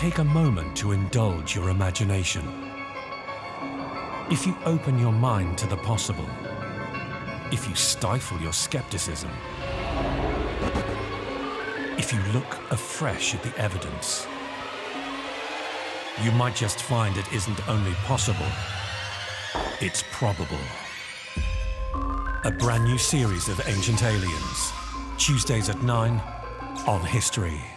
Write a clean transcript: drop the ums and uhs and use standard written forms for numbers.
take a moment to indulge your imagination, if you open your mind to the possible, if you stifle your skepticism, if you look afresh at the evidence, you might just find it isn't only possible, it's probable. A brand new series of Ancient Aliens, Tuesdays at 9 on History.